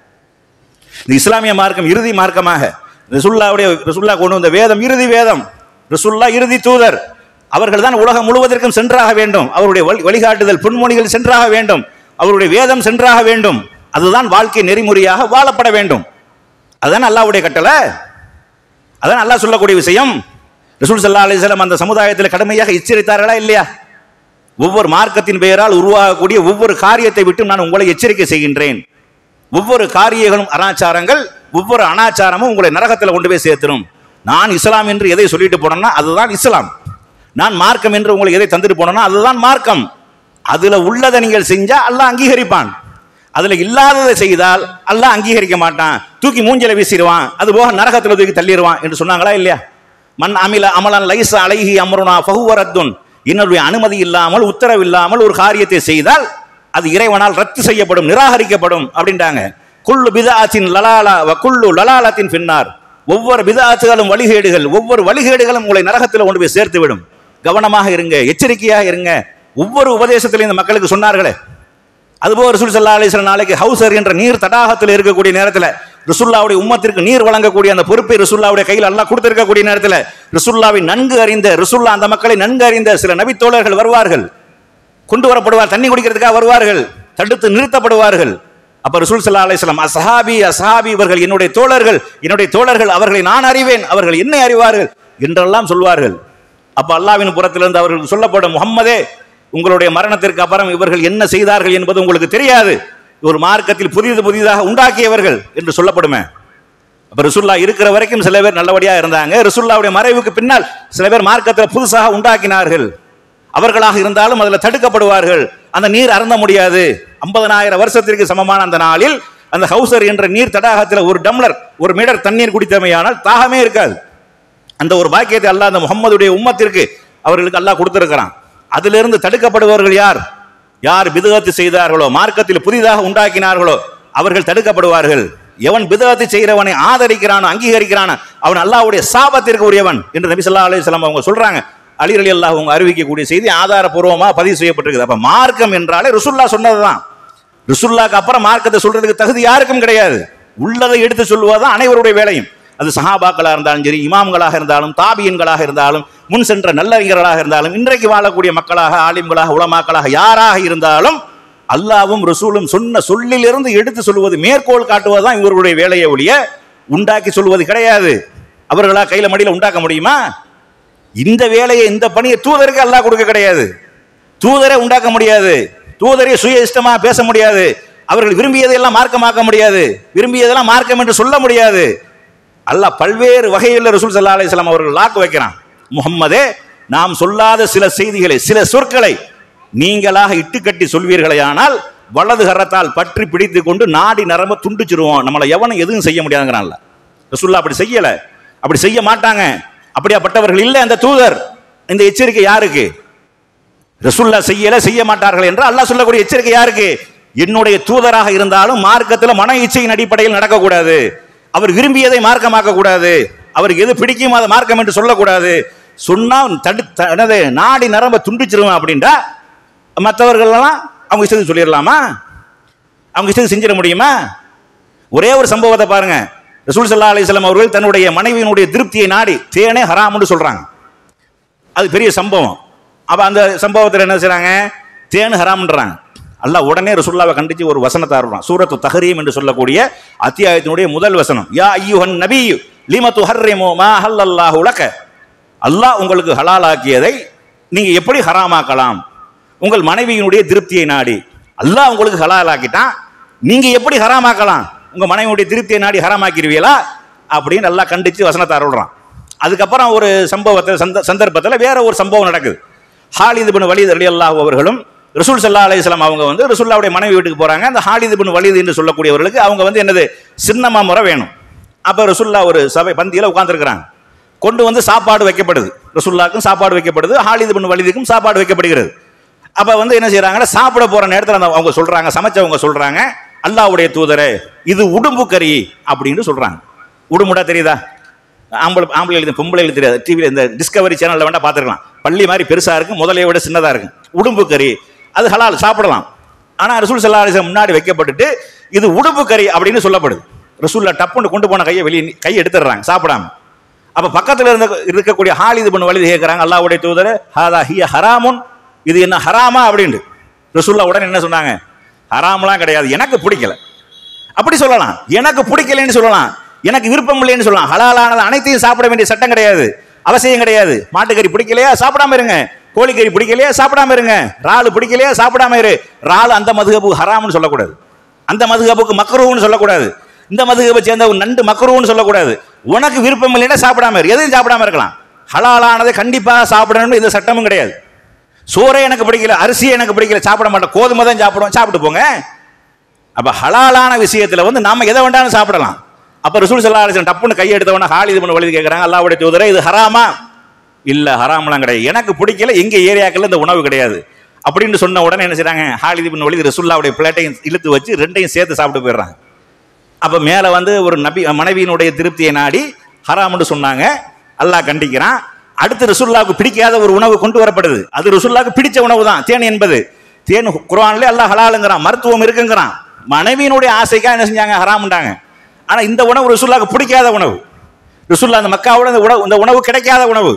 இந்த இஸ்லாமிய மார்க்கம் இறுதி மார்க்கமாக ரசூலுல்லாஹ் கொண்டு வந்த வேதம் இறுதி வேதம், ரசூலுல்லாஹ் இறுதி தூதர், அவர்கள் தான் உலகம் முழுவதற்கும் சென்றாக வேண்டும். அவருடைய வழிகாட்டுதல் புன்மொழிகள் சென்றாக வேண்டும், அவருடைய வேதம் சென்றாக வேண்டும். அதுதான் வாழ்க்கை நெறிமுறையாக வாழப்பட வேண்டும். அதுதான் அல்லாஹ்வுடைய கட்டளை, அதான் அல்லாஹ் சொல்லக்கூடிய விஷயம். ரசூல் ஸல்லல்லாஹு அலைஹி வஸல்லம் அந்த சமுதாயத்தில் கடுமையாக எச்சரித்தார்களா இல்லையா? ஒவ்வொரு மார்க்கத்தின் பெயரால் உருவாகக்கூடிய ஒவ்வொரு காரியத்தை விட்டு நான் உங்களை எச்சரிக்கை செய்கின்றேன். ஒவ்வொரு காரியங்களும் அனாச்சாரங்கள், ஒவ்வொரு அனாச்சாரமும் உங்களை நரகத்தில் கொண்டு போய் சேர்த்துரும். நான் இஸ்லாம் என்று எதை சொல்லிட்டு போனேன்னா அதுதான் இஸ்லாம். நான் மார்க்கம் என்று உங்களுக்கு எதை தந்துட்டு போனேன்னா அதுதான் மார்க்கம். அதுல உள்ளதை நீங்கள் செஞ்சா அல்லாஹ் அங்கீகரிப்பான், அதுல இல்லாததை செய்தால் அல்லாஹ் அங்கீகரிக்க மாட்டான், தூக்கி மூஞ்சில வீசிடுவான், அது போக நரகத்துல தூக்கி தள்ளிடுவான் என்று சொன்னாங்களா இல்லையா? மன் அமில அமலன் லைஸ அலைஹி அம்ருனா ஃபஹுவ ரத்துன். என்னுடைய அனுமதி இல்லாமல் உத்தரவு இல்லாமல் ஒரு காரியத்தை செய்தால் அது இறைவனால் ரத்து செய்யப்படும், நிராகரிக்கப்படும் அப்படின்றாங்க. குல்லு பிதஅத்தின் லலாலா வ குல்லு லலாலத்தின் ஃபின்னார். ஒவ்வொரு பிதஅத்துகளும் வழிகேடுகள், ஒவ்வொரு வழிகேடுகளும் உங்களை நரகத்தில் கொண்டு போய் சேர்த்து விடும். கவனமாக இருங்க, எச்சரிக்கையாக இருங்க. ஒவ்வொரு உபதேசத்திலும் இந்த மக்களுக்கு சொன்னார்களே. அதுபோல் ரசூல் ஸல்லல்லாஹு அலைஹி வஸல்லம் நாளைக்கு ஹவுசர் என்ற நீர் தடாகத்தில் இருக்கக்கூடிய நேரத்தில் ரசூலுல்லாஹ்வுடைய உம்மத்திற்கு நீர் வழங்கக்கூடிய அந்த பொறுப்பை ரசூலுல்லாஹ்வுடைய கையில் அல்லாஹ் கொடுத்திருக்கக்கூடிய நேரத்தில் ரசூலுல்லாஹ்வை நன்கு அறிந்த, ரசூலுல்லாஹ் அந்த மக்களை நன்கு அறிந்த சில நபித்தோழர்கள் வருவார்கள், கொண்டு வரப்படுவார், தண்ணி குடிக்கிறதுக்காக வருவார்கள், தடுத்து நிறுத்தப்படுவார்கள். அப்ப ரசூல் ஸல்லல்லாஹு அலைஹி வஸல்லம் அஸ்ஹாபி அஸ்ஹாபி, இவர்கள் என்னுடைய தோழர்கள், அவர்களை நான் அறிவேன், அவர்கள் என்னை அறிவார்கள் என்றெல்லாம் சொல்வார்கள். அப்ப அல்லாஹ்வின் புறத்திலிருந்து அவர்களுக்கு சொல்லப்படும், முஹம்மதே உங்களுடைய மரணத்திற்கு அப்புறம் இவர்கள் என்ன செய்தார்கள் என்பது உங்களுக்கு தெரியாது, ஒரு மார்க்கத்தில் புதிதாக உண்டாக்கியவர்கள் என்று சொல்லப்படுமே. அப்ப ரசூலுல்லாஹ் இருக்கிற வரைக்கும் சில பேர் நல்லபடியா இருந்தாங்க, ரசூலுல்லாஹ்வுடைய மறைவுக்கு பின்னால் சில பேர் மார்க்கத்தில் புதுசாக உண்டாக்கினார்கள். அவர்களாக இருந்தாலும் அதில் தடுக்கப்படுவார்கள், அந்த நீர் அருந்த முடியாது. 50,000 வருஷத்திற்கு சமமான அந்த நாளில் அந்த ஹவுசர் என்ற நீர் தடாகத்தில் ஒரு டம்ளர், ஒரு மீட்டர் தண்ணீர் குடித்தமையானால் தாகமே இருக்காது. அந்த ஒரு பாக்கியத்தை அல்லாஹ் அந்த முஹம்மதுடைய உம்மத்திற்கு அவர்களுக்கு அல்லாஹ் கொடுத்திருக்கிறான். அதிலிருந்து தடுக்கப்படுபவர்கள் யார் பிதுஅத்து செய்தார்களோ, மார்க்கத்தில் புதிதாக உண்டாக்கினார்களோ அவர்கள் தடுக்கப்படுவார்கள். எவன் பிதுஅத்து செய்கிறவனை ஆதரிக்கிறானோ அங்கீகரிக்கிறானோ அவன் அல்லாஹ்வுடைய சாபத்திற்கு உரியவன் என்று நபி ஸல்லல்லாஹு அலைஹி வஸல்லம் அவங்க சொல்றாங்க. அலி ரலியல்லாஹு அவங்க அறிவிக்கக்கூடிய செய்தி ஆதாரபூர்வமாக பதிவு செய்யப்பட்டிருக்குது. அப்ப மார்க்கம் என்றாலே ரசூலுல்லாஹ் சொன்னதுதான். ரசூலுல்லாஹ்க்கு அப்புறம் மார்க்கத்தை சொல்றதுக்கு தகுதி யாருக்கும் கிடையாது. உள்ளதை எடுத்து சொல்வதுதான் அனைவருடைய வேலையும். அது சஹாபாக்களாக இருந்தாலும் சரி, இமாம்களாக இருந்தாலும், தாபியன்களாக இருந்தாலும், முன் சென்ற நல்லறிஞர்களாக இருந்தாலும், இன்றைக்கு வாழக்கூடிய மக்களாக, ஆலிம்களாக, உலமாக்களாக யாராக இருந்தாலும் அல்லாஹ்வும் ரசூலும் சொன்ன சொல்லிலிருந்து எடுத்து சொல்வது, மேற்கோள் காட்டுவதுதான் இவர்களுடைய வேலையை ஒழிய உண்டாக்கி சொல்வது கிடையாது. அவர்களா கையில மடியில உண்டாக்க முடியுமா? இந்த வேலையை, இந்த பணியை தூதருக்கு அல்லாஹ் கொடுக்க கிடையாது. தூதரை உண்டாக்க முடியாது, தூதரை சுய இஷ்டமா பேச முடியாது, அவர்கள் விரும்பியதெல்லாம் மார்க்கமாக்க முடியாது, விரும்பியதெல்லாம் மார்க்கம் என்று சொல்ல முடியாது. அல்லாஹ் பல்வேறு வகையில் ரசூல் ஸல்லல்லாஹு அலைஹி வஸல்லம் அவர்கள் லாக்கு வைக்கிறான். முஹம்மதே நாம் சொல்லாத சில செய்திகளை, சில சொற்களை நீங்களாக இட்டுக்கட்டி சொல்வீர்களே ஆனால் வலது கரத்தால் பற்றி பிடித்து கொண்டு நாடி நரம்ப துண்டிச்சிருவோம். நம்மளை எவனும் எதுவும் செய்ய முடியாதுங்கிறான்ல. ரசூலுல்லாஹ் அப்படி செய்யல, அப்படி செய்ய மாட்டாங்க, அப்படியாப்பட்டவர்கள் இல்லை அந்த தூதர். இந்த எச்சரிக்கை யாருக்கு? ரசூலுல்லாஹ் செய்யல, செய்ய மாட்டார்கள் என்று அல்லாஹ் சொல்லக்கூடிய எச்சரிக்கை யாருக்கு? என்னுடைய தூதராக இருந்தாலும் மார்க்கத்தில் மன இச்சையின் அடிப்படையில் நடக்கக்கூடாது, அவர் விரும்பியதை மார்க்கமாக்க கூடாது, அவருக்கு எது பிடிக்கும் அதை மார்க்கம் என்று சொல்லக்கூடாது. சொன்னா நாடி நரம்ப துண்டிச்சிருவேன் அப்படின்டா மற்றவர்கள்லாம் அவங்க இஷ்டத்துக்கு சொல்லிடலாமா? அவங்க இஷ்டத்துக்கு செஞ்சிட முடியுமா? ஒரே ஒரு சம்பவத்தை பாருங்க. ரசூல் ஸல்லல்லாஹு அலைஹி வஸல்லம் அவர்கள் தன்னுடைய மனைவியினுடைய திருப்தியை நாடி தேனே ஹராம்னு சொல்றாங்க. அது பெரிய சம்பவம். அப்ப அந்த சம்பவத்தில் என்ன செய்றாங்க? தேன் ஹராம்ன்றாங்க. அல்லாஹ் உடனே ரசூலுல்லாஹ்வை கண்டிச்சு ஒரு வசனத்தை அருள்றான். சூரத்து தஹரீம் என்று சொல்லக்கூடிய அத்தியாயத்தினுடைய முதல் வசனம், யா அய்யுஹன் நபியு லிம துஹர்ரிமு மா ஹல்லல்லாஹு லக. அல்லாஹ் உங்களுக்கு ஹலாலாக்கியதை நீங்க எப்படி ஹராமாக்கலாம்? உங்கள் மனைவியினுடைய திருப்தியை நாடி. அல்லாஹ் உங்களுக்கு ஹலாலாக்கிட்டான், நீங்க எப்படி ஹராமாக்கலாம்? உங்க மனைவியுடைய திருப்தியை நாடி ஹராமாக்கிடுவீங்களா அப்படின்னு நல்லா கண்டிச்சு வசனத்தை அருள்றான். அதுக்கப்புறம் ஒரு சம்பவத்தில் சந்தர்ப்பத்தில் வேற ஒரு சம்பவம் நடக்குது. ஹாலித் இப்னு வலீத் ரலியல்லாஹு அவர்களும் ரசூல் ஸல்லல்லாஹு அலைஹி வஸல்லம் அவங்க வந்து ரசூலுல்லாஹ்வுடைய மனைவி வீட்டுக்கு போறாங்க. அந்த ஹாலித் இப்னு வலீத் என்று சொல்லக்கூடியவர்களுக்கு அவங்க வந்து என்னது சின்னமா முறை வேணும். அப்ப ரசூலுல்லாஹ் ஒரு சபை பந்தியில உட்கார்ந்துருக்கிறாங்க. கொண்டு வந்து சாப்பாடு வைக்கப்படுது. ரசூலுல்லாஹ்வுக்கும் சாப்பாடு வைக்கப்படுது, ஹாலித் இப்னு வலீதுக்கும் சாப்பாடு வைக்கப்படுகிறது. அப்ப வந்து என்ன செய்யறாங்கன்னா, சாப்பிட போற நேரத்தில் அவங்க சொல்றாங்க, சமைச்சவங்க சொல்றாங்க, அல்லாஹ்வுடைய தூதரே இது உடும்பு கறி அப்படின்னு சொல்றாங்க. உடும்புடா தெரியுதா? ஆம்பளை பொம்பளை தெரியாது. டிவியில் இந்த டிஸ்கவரி சேனல்ல வேண்டாம் பார்த்துருக்கலாம். பள்ளி மாதிரி பெருசா இருக்கு, முதலையை விட சின்னதா இருக்கு. உடும்பு கறி அது ஹலால், சாப்பிடலாம். ஆனா ரசூல் ஸல்லல்லாஹு அலைஹி வஸல்லம் முன்னாடி வைக்கப்பட்டுட்டு இது உடும்பு கறி அப்படின்னு சொல்லப்படுது. ரசூலுல்லாஹ் டப்புன்னு கொண்டு போன கை எடுத்துடுறாங்க சாப்பிடாம. அப்ப பக்கத்துல இருக்கக்கூடிய ஹாலித் இப்னு வலீத் கேட்கறாங்க, அல்லாஹ்வுடைய தூதரே ஹாதா ஹிய ஹராமுன், இது என்ன ஹராமா அப்படின்னு. ரசூலுல்லாஹ் உடனே என்ன சொன்னாங்க? ஹராம்லாம் கிடையாது, எனக்கு பிடிக்கல. அப்படி சொல்லலாம், எனக்கு பிடிக்கலன்னு சொல்லலாம், எனக்கு விருப்பம் இல்லைன்னு சொல்லலாம். ஹலாலானது அனைத்தையும் சாப்பிட வேண்டிய சட்டம் கிடையாது, அவசியம் கிடையாது. மாட்டுக்கறி பிடிக்கலையா சாப்பிடாம இருங்க, கோழிக்கறி பிடிக்கலையா சாப்பிடாம இருங்க, இறால் பிடிக்கலையா சாப்பிடாம இரு. இறால் அந்த மதுஹபு ஹராம்னு சொல்லக்கூடாது, அந்த மதுஹபுக்கு மக்ரூஹ்னு சொல்லக்கூடாது, இந்த மதுஹபை சேர்ந்த ஒரு நண்டு மக்ரூஹ்னு சொல்லக்கூடாது. உனக்கு விருப்பம் இல்லைன்னா சாப்பிடாம இரு, எதையும் சாப்பிடாம இருக்கலாம். ஹலாலானதை கண்டிப்பாக சாப்பிடணும்னு இந்த சட்டமும் கிடையாது. சோறே எனக்கு பிடிக்கல, அரிசியே எனக்கு பிடிக்கல, சாப்பிட மாட்டேன், கோதுமை தான் சாப்பிடுவோம், சாப்பிட்டு போங்க. அப்ப ஹலாலான விஷயத்துல வந்து நாம எதை வேண்டாலும் சாப்பிடலாம். அப்ப ரசூல் ஸல்லல்லாஹு அலைஹி வஸல்லம் டப்புன்னு கையெடுத்தவன ஹாலித் இப்னு வலீத் கேட்கறாங்க, அல்லாஹ்வுடைய தூதரே இது ஹராமா? இல்ல ஹராம்லாம் கிடையாது, எனக்கு பிடிக்கல, எங்க ஏரியாக்கள்ல இந்த உணவு கிடையாது அப்படின்னு சொன்ன உடனே என்ன செய்றாங்க? ஹாலித் இப்னு வலீத் ரசூலுல்லாஹ்வுடைய பிளேட்டையும் இழுத்து வச்சு ரெண்டையும் சேர்த்து சாப்பிட்டு போயிடுறாங்க. அப்ப மேல வந்து ஒரு மனைவியினுடைய திருப்தியை நாடி ஹராம்னு சொன்னாங்க, அல்லாஹ் கண்டிக்கிறான். அடுத்து ரசூலுல்லாஹ்வுக்கு பிடிக்காத ஒரு உணவு கொண்டு வரப்படுது. அது ரசூலுல்லாஹ்வுக்கு பிடிச்ச உணவு தான் தேன் என்பது. தேன் குர்ஆன்ல அல்லாஹ் ஹலாலுங்கிறான், மருத்துவம் இருக்குங்கிறான். மனைவியினுடைய ஆசைக்காக என்ன செஞ்சாங்க? ஹராம்ன்றாங்க. ஆனா இந்த உணவு ரசூலுல்லாஹ்வுக்கு பிடிக்காத உணவு, ரசூலுல்லாஹ் அந்த மக்காவோட இந்த உணவு கிடைக்காத உணவு,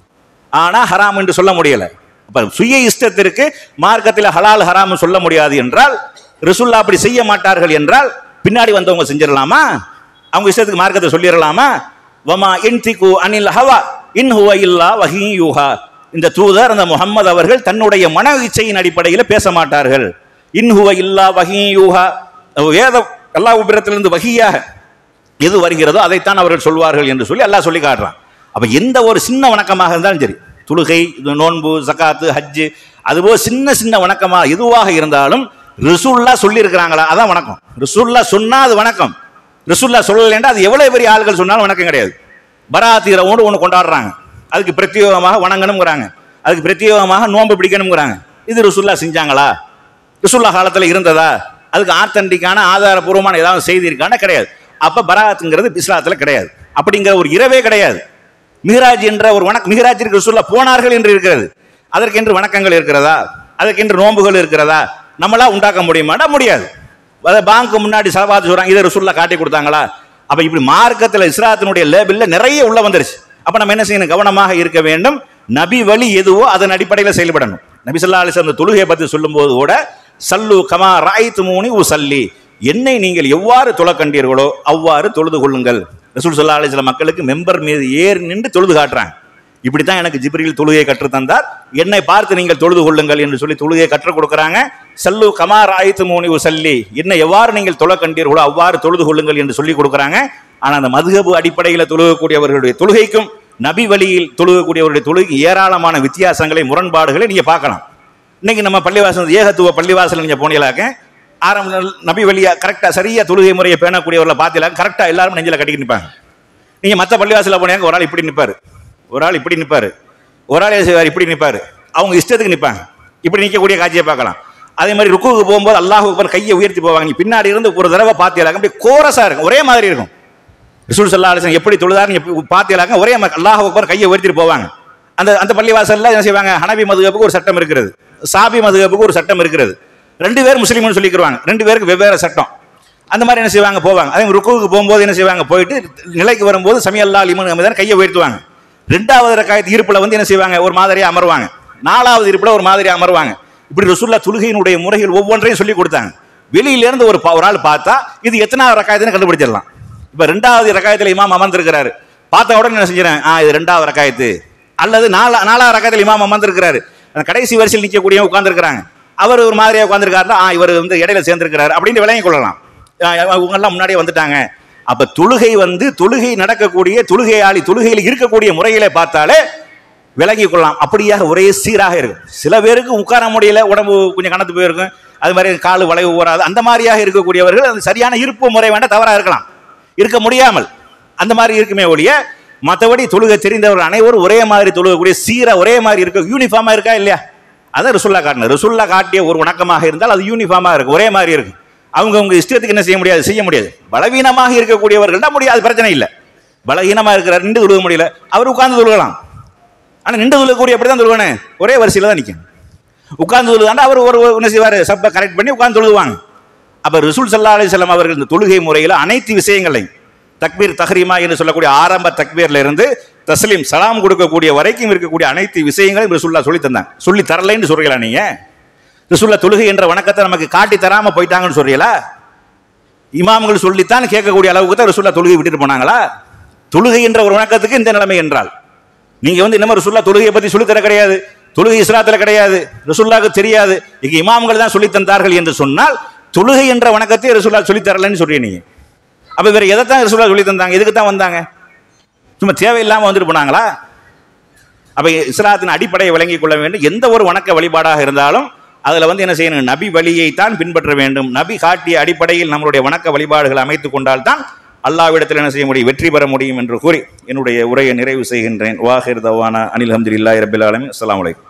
ஆனா ஹராம் என்று சொல்ல முடியல. அப்ப சுய இஷ்டத்திற்கு மார்க்கத்தில் ஹலால் ஹராம் சொல்ல முடியாது என்றால், ரசூலுல்லாஹ் அப்படி செய்ய மாட்டார்கள் என்றால் பின்னாடி வந்தவங்க செஞ்சிடலாமா? அவங்க இஷ்டத்துக்கு மார்க்கத்தை சொல்லிடலாமா? வமா இன்திகு அனில் ஹவா இன் ஹுவ இல்லா வஹீ யூஹா. இந்த தூதர் அந்த முஹம்மது அவர்கள் தன்னுடைய மன இச்சையின் அடிப்படையில் பேச மாட்டார்கள். இன் ஹுவ இல்லா வஹீ யூஹா, வேதம் அல்லாஹ்விடத்திலிருந்து வஹீயாக எது வருகிறதோ அதைத்தான் அவர்கள் சொல்வார்கள் என்று சொல்லி அல்லாஹ் சொல்லி காட்டுறான். அப்ப எந்த ஒரு சின்ன வணக்கமாக இருந்தாலும் சரி, தொழுகை, நோன்பு, ஜகாத்து, ஹஜ்ஜு, அதுபோல் சின்ன சின்ன வணக்கமாக எதுவாக இருந்தாலும் ரசூலுல்லாஹ் சொல்லி இருக்கிறாங்களா அதான் வணக்கம். ரசூலுல்லாஹ் சொன்னா அது வணக்கம், ரசூலுல்லாஹ் சொல்லலைன்னா அது எவ்வளவு பெரிய ஆள்கள் சொன்னாலும் வணக்கம் கிடையாது. பராத்தி இரவோடு ஒன்று கொண்டாடுறாங்க, அதுக்கு பிரத்யேகமாக வணங்கணுங்கிறாங்க, அதுக்கு பிரத்யேகமாக நோன்பு பிடிக்கணுங்கிறாங்க. இது ரசூலுல்லாஹ் செஞ்சாங்களா? ரசூலுல்லாஹ் காலத்தில் இருந்ததா? அதுக்கு ஆத்தன்டிக்கான ஆதாரபூர்வமான ஏதாவது செய்தி இருக்கான? கிடையாது. அப்ப பராத்துங்கிறது இஸ்லாத்துல கிடையாது, அப்படிங்கிற ஒரு இரவே கிடையாது. மிஹ்ராஜ் என்ற ஒரு மிஹ்ராஜிற்கு ரசூலுல்லாஹ் போனார்கள் என்று இருக்கிறது, அதற்கென்று வணக்கங்கள் இருக்கிறதா? அதற்கென்று நோன்புகள் இருக்கிறதா? நம்மளா உண்டாக்க முடியுமாடா? முடியாது. பாங்க்கு முன்னாடி சலவாத்து சொல்றாங்க, இதை ரசூலுல்லாஹ் காட்டி கொடுத்தாங்களா? அப்ப இப்படி மார்க்கத்தில் இஸ்லாத்தினுடைய லேபிள்ல நிறைய உள்ள வந்துருச்சு. அப்ப நம்ம என்ன செய்யணும்? கவனமாக இருக்க வேண்டும். நபி வழி எதுவோ அதன் அடிப்படையில் செயல்படணும். நபி ஸல்லல்லாஹு அலைஹி வஸல்லம் தொழுகையை பற்றி சொல்லும் போது கூட சல்லு கமா ரஅய்துமூனி உஸல்லி, என்னை நீங்கள் எவ்வாறு தொழ கண்டீர்களோ அவ்வாறு தொழுது கொள்ளுங்கள். ரசூல் ஸல்லல்லாஹு அலைஹி வஸல்லம் மக்களுக்கு மெம்பர் மீது ஏறி நின்று தொழுது காட்டுறாங்க. இப்படித்தான் எனக்கு ஜிப்ரீல் தொழுகையை கற்றுத் தந்தார், என்னை பார்த்து நீங்கள் தொழுது கொள்ளுங்கள் என்று சொல்லி தொழுகையை கற்றுக் கொடுக்குறாங்க. சல்லு கமா ரஅய்துமூனி உஸல்லி, என்னை எவ்வாறு நீங்கள் தொழ கண்டீர்களோ அவ்வாறு தொழுது கொள்ளுங்கள் என்று சொல்லி கொடுக்குறாங்க. ஆனால் அந்த மதுஹபு அடிப்படையில் தொழுகக்கூடியவர்களுடைய தொழுகைக்கும் நபி வழியில் தொழுகக்கூடியவருடைய தொழுகை ஏராளமான வித்தியாசங்களை, முரண்பாடுகளை நீங்க பார்க்கலாம். இன்னைக்கு நம்ம பள்ளிவாசல் ஏகத்துவ பள்ளிவாசல் நீங்க போனீங்களாக்க ஆரம்ப நபி வழியா கரெக்டா சரியா தொழுகை முறையை பேணக்கூடியவர்களை பார்த்தீங்களா கரெக்டா எல்லாரும் நெஞ்சில கட்டிக்கிட்டு நிற்பாங்க. நீங்க மற்ற பள்ளிவாசல போனீங்க ஒரு ஆள் இப்படி நிற்பாரு, ஒரு ஆள் இப்படி நிற்பாரு, ஒரு ஆள் இப்படி நிற்பாரு, அவங்க இஷ்டத்துக்கு நிற்பாங்க. இப்படி நிற்கக்கூடிய காட்சியை பார்க்கலாம். அதே மாதிரி ருக்குவுக்கு போகும்போது அல்லாஹ் அக்பர் கையை உயர்த்தி போவாங்க. நீ பின்னாடி இருந்து ஒரு தடவை பார்த்தீங்களாக்க அப்படியே கோரஸா இருக்கும், ஒரே மாதிரி இருக்கும். ரசூல் ஸல்லல்லாஹு அலைஹி வஸல்லம் எப்படி தொழுதாருன்னு பார்த்தீங்களாக்க ஒரே அல்லாஹ் அக்பர் கையை உயர்த்திட்டு போவாங்க. அந்த பள்ளிவாசல்ல என்ன செய்வாங்க, ஹனபி மதுஹபுக்கு ஒரு சட்டம் இருக்கிறது, சாபி மதுஹபுக்கு ஒரு சட்டம் இருக்கிறது. 2 பேர் முஸ்லீம்னு சொல்லிக்கிறாங்க, 2 பேருக்கு வெவ்வேறு சட்டம். அந்த மாதிரி என்ன செய்வாங்க போவாங்க. அதே ருக்குவுக்கு போகும்போது என்ன செய்வாங்க, போயிட்டு நிலைக்கு வரும்போது சமி அல்லாஹ் லிமன் ஹமிதன் கையை உயர்த்துவாங்க. 2வது ரக்காயத் இருப்புல வந்து என்ன செய்வாங்க, ஒரு மாதிரியா அமர்வாங்க. 4வது இருப்புல ஒரு மாதிரியா அமர்வாங்க. இப்படி ரசூலுல்லாஹ் தொழுகையினுடைய முறைகள் ஒவ்வொன்றையும் சொல்லி கொடுத்தாங்க. வெளியிலிருந்து ஒரு ஆள் பார்த்தா இது எத்தனாவது ரக்காயத்துன்னு கண்டுபிடிச்சிடலாம். இப்ப 2வது ரக்காயத்துல இமாம் அமர்ந்திருக்கிறாரு, பார்த்த உடனே என்ன செஞ்சிடறேன், இது 2வது ரக்காயத்து. அல்லது 4வது ரக்காயத்துல இமாம் அமர்ந்திருக்கிறாரு, அந்த கடைசி வரிசையில் நிற்கக்கூடிய உட்கார்ந்துருக்கிறாங்க, அவர் ஒரு மாதிரியா உட்கார்ந்துருக்காருன்னா இவர் வந்து இடையில சேர்ந்திருக்கிறாரு அப்படின்னு விளங்கிக் கொள்ளலாம். இவங்க எல்லாம் முன்னாடியே வந்துட்டாங்க. அப்ப தொழுகை வந்து தொழுகை நடக்கக்கூடிய தொழுகையாளி தொழுகையில் இருக்கக்கூடிய முறைகளை பார்த்தாலே விளங்கிக் கொள்ளலாம். அப்படியாக ஒரே சீராக இருக்கும். சில பேருக்கு உட்கார முடியல, உடம்பு கொஞ்சம் கனத்து போயிருக்கும், அது மாதிரி காலு வளைவு போறாது, அந்த மாதிரியாக இருக்கக்கூடியவர்கள் அந்த சரியான இருப்பு முறை வேண்டாம் தவறா இருக்கலாம், இருக்க முடியாமல் அந்த மாதிரி இருக்குமே ஒழிய மற்றபடி தொழுகை தெரிந்தவர்கள் அனைவரும் ஒரே மாதிரி தொழுகக்கூடிய சீரா ஒரே மாதிரி இருக்க யூனிஃபார்மா இருக்கா இல்லையா? அதான் ரசூலுல்லாஹ் காட்டினார். ரசூலுல்லாஹ் காட்டிய ஒரு வணக்கமாக இருந்தால் அது யூனிஃபார்மா இருக்கும், ஒரே மாதிரி இருக்கும். அவங்க இஷ்டத்துக்கு என்ன செய்ய முடியாது. பலவீனமாக இருக்கக்கூடியவர்கள் தான் முடியாது, பிரச்சனை இல்லை. பலவீனமா இருக்கிறார், நின்று தொழுக முடியல, அவர் உட்கார்ந்து தொழுகலாம். ஆனா நின்று தொழுகக்கூடிய அப்படிதான் தொழுவானே, ஒரே வரிசையில தான் நிற்கும். உட்கார்ந்து தொழுதாண்டா அவர் ஒரு என்ன செய்வார், சப்பை கரெக்ட் பண்ணி உட்கார்ந்து தொழுவாங்க. அப்ப ரசூல் ஸல்லல்லாஹு அலைஹி வஸல்லம் அவர்கள் இந்த தொழுகை முறையில் அனைத்து விஷயங்களையும் தக்பீர் தஹ்ரீமா என்று சொல்லக்கூடிய ஆரம்ப தக்பீர்ல இருந்து தஸ்லீம் சலாம் கொடுக்கக்கூடிய வரைக்கும் இருக்கக்கூடிய அனைத்து விஷயங்களையும் ரசூலுல்லாஹ் சொல்லி தந்தாங்க. சொல்லி தரலைன்னு சொல்றீங்களா நீங்க? ரசூலுல்லாஹ் தொழுகை என்ற வணக்கத்தை நமக்கு காட்டி தராம போயிட்டாங்கன்னு சொல்றீங்களா? இமாம்கள் சொல்லித்தான் கேட்கக்கூடிய அளவுக்கு தான் ரசூலுல்லாஹ் தொழுகை விட்டுட்டு போனாங்களா? தொழுகை என்ற ஒரு வணக்கத்துக்கு இந்த நிலைமை என்றால் நீங்க வந்து இன்னமும் ரசூலுல்லாஹ் தொழுகையை பத்தி சொல்லித்தர கிடையாது, தொழுகை இஸ்லாத்துல கிடையாது, ரசூலுல்லாஹ்க்கு தெரியாது, இங்க இமாம்கள் தான் சொல்லி தந்தார்கள் என்று சொன்னால் தொழுகை என்ற வணக்கத்தை ரசூலுல்லாஹ் சொல்லி தரலன்னு சொல்றீங்க நீங்க. அப்ப வேற எதைத்தான் ரசூலுல்லாஹ் சொல்லி தந்தாங்க? எதுக்கு தான் வந்தாங்க? சும்மா தேவையில்லாம வந்துட்டு போனாங்களா? அப்ப இஸ்லாத்தின் அடிப்படையை விளங்கிக் கொள்ள வேண்டும். எந்த ஒரு வணக்க வழிபாடாக இருந்தாலும் அதுல வந்து என்ன செய்யணும், நபி வழியை தான் பின்பற்ற வேண்டும். நபி காட்டிய அடிப்படையில் நம்மளுடைய வணக்க வழிபாடுகளை அமைத்துக் கொண்டால் தான் அல்லாஹ்விடத்தில் என்ன செய்ய முடியும், வெற்றி பெற முடியும் என்று கூறி என்னுடைய உரையை நிறைவு செய்கின்றேன். வாஹிர் தவானா அனில் ஹம்துலில்லாஹி ரப்பில் ஆலமீன். அஸ்ஸலாமு அலைக்கும்.